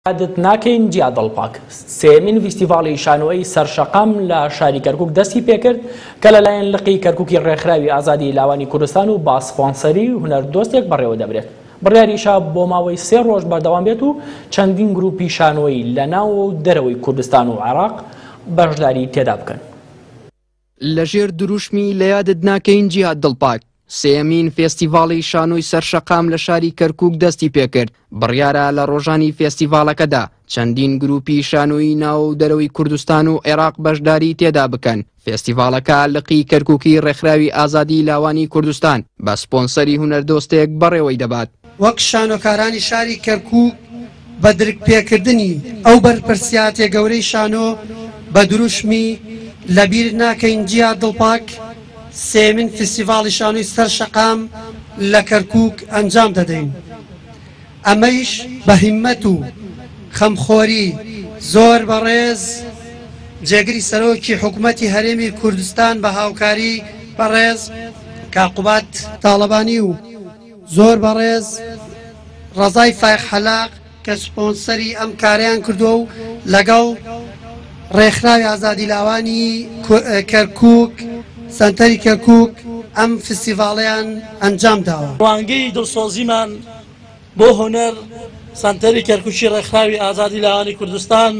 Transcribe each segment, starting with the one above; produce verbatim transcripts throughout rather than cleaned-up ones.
عادت ناکەین جیا دڵپاک سێمین فیستیڤاڵی شانۆی سەرشەقام لە شاری کەرکووک دەستی پێکرد کە لەلایەن لقی کەرکووکی ڕێکخراوی ئازادی لاوانی کوردستان و با سپۆنسەری هونەردۆستێک بەڕێوە دەبرێت. بڕیاریشا بۆ ماوەی سێ ڕۆژ بەردەوام بێت و چەندین گروپی شانۆی لە ناو و دەرەوەی کوردستان و عێراق بەشداری تێدا بکەن. لەژێر دروشمی لە یادت ناکەین جیا دڵپاک سێمین فێستیڤاڵی شانۆی سەرشەقام لە شاری کەرکووک دەستی پێکرد. بڕیارە لە ڕۆژانی فێستیڤاڵەکەدا چەندین گروپی شانۆی ناو و دەرەوەی کوردستان و عێراق بەشداری تێدا بکەن. فێستیڤاڵەکە لقی کەرکووکی ڕێکخراوی ئازادی لاوانی کوردستان بە سپۆنسەری هونەردۆستێک بەڕێوەی دەبات. وەک شانۆکارانی شاری کەرکووک بە درکپێکردنی ئەو بەرپرسیاتێ گەورەی شانۆ بە دروشمی لەبیر ناکەین جیا دڵپاک سێمین فستیڤاڵی شانۆی سەرشەقام لە کەرکووک ئەنجام دەدەین. ئەمەیش بە هیممەت و خەمخۆری زۆر بەڕێز جێگری سەرۆکی حکوومەتی هەرێمی کوردستان بە هاوکاری بەڕێز کاقوبات تاڵەبانی و زۆر بەڕێز ڕەزای فایق حەلاق کە سپۆنسەری ئەم کاریان کردووە و لەگەڵ ڕێکخراوی ئازادی لاوانی کەرکووک سنتەری کەرکووک ئەم فستیڤاڵیان ئەنجام داوە. ڕوانگەی دڵسۆزیمان بۆ هونەر سنتەری کەرکووکی ڕێکخراوی ئازادی لاوانی کوردستان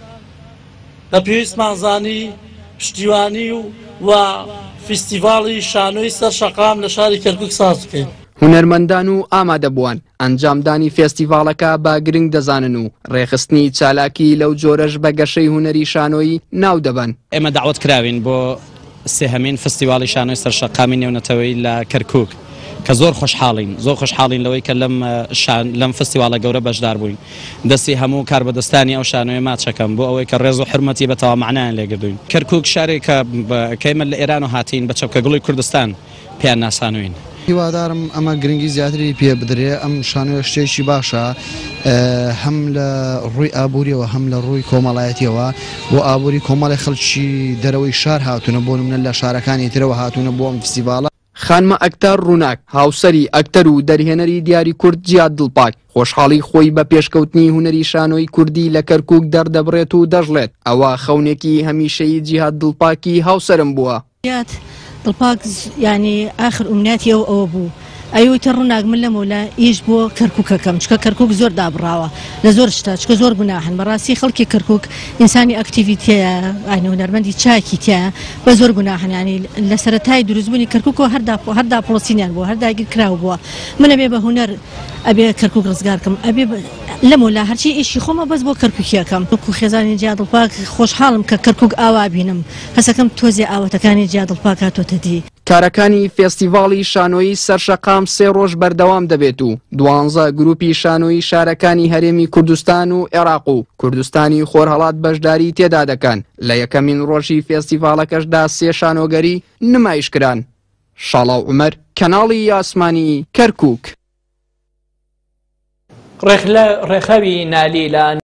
بە پێویستمان زانی پشتیوانی و و فستیڤاڵی شانۆی سەرشەقام لە شاری کەرکووک ساز بکەین. هونەرمەندان و ئامادەبووان ئەنجامدانی فێستیڤاڵەکە با گرنگ دەزانن و ڕێخستنی چالاکی لەو جۆرەش بە گەشەی هونەری شانۆیی ناو دەبن. ئێمە داوەت کراوین بۆ سێهەمین فستیڤاڵی شانۆی سەرشەقامی نێونەتەوەی لە کەرکووک کە زۆر خۆشحاڵین زۆر خۆشحاڵین لەوەی کە لەم لەم فستیڤاڵە گەورە بەشدار بووین. دەستی هەموو کاربەدەستانی ئەو شانۆیە ماچەکەم بۆ ئەوەی کە ڕێز و حرمەتی بەتەواو معنایان لێگردوین. کەرکووک شارێکە کەیمە لە ئێران و هاتین بە چەپکەگوڵی کوردستان پێیان ناسانوین. هیوادارم ئەمە گرنگی زیاتری پێ بدرێ. ئەم شانۆیە شتێکی باشە هەم لە ڕووی ئابووریەوە هەم لە ڕووی کۆمەڵایەتیەوە بۆ ئابووری کۆمەڵی خەڵکی دەرەوەی شار هاتوونە بۆ نمونە لە شارەکانی ترەوە هاتوونە بۆ ئەم فستیڤاڵە. خانمە ئەکتەر ڕووناک هاوسەری ئەکتەر و دەرهێنەری دیاری کورد جیا دڵپاک خۆشحاڵی خۆی بە پێشکەوتنی هونەری شانۆی کوردی لە کەرکووک دەردەبڕێت و دەژڵێت. ئەوە خەونێکی هەمیشەیی جیهاد دڵپاکی هاوسەرم بووە. دڵپاک ینی ئاخر ئومنیاتی ئەو ئەوە بوو ئەیوتە ڕووناک من لە مۆلا ئیش بۆ کەرکووکەکەم چکە کەرکووک زۆر دابڕاوە لە زۆر شتا چکە زۆر گوناحن بەڕاستی خەڵکی کەرکووک ئینسانی ئەکتیڤیتیە ئاینە هونەرمەندی چاکی تایە بە زۆر گوناحن ینی لە سەرەتای دروستبوونی کەرکووکەوە هەردا هەردا پرۆسینیان بووە هەرداگیر کراو بووە. منە بێ بە هونەر ئەبێ کەرکووک ڕزگارکەم ئەبێ لە مۆلا هەرچی ئیشی خۆمە بەس بۆ کەرکووکیەکەم وەکو خێزانی جیا دڵپاک خۆشحاڵم کە کەرکووک ئاوا بینم هەسەکەم تۆزی ئاوەتەکانی جیا دڵپاک هاتۆتە دی. کارەکانی فێستیڤاڵی شانۆی سەرشەقام سێ ڕۆژ بەردەوام دەبێت و دوانزە گروپی شانۆی شارەکانی هەرێمی کوردستان و عێراق و کوردستانی خۆرهەڵات بەشداری تێدا دەکەن. لە یەکەمین ڕۆژی فێستیڤاڵەکەشدا سێ شانۆگەری نمایشکران. شاڵاو عومەر کەناڵی یاسمانی کەرکووک. ڕێکخراوی نالی لە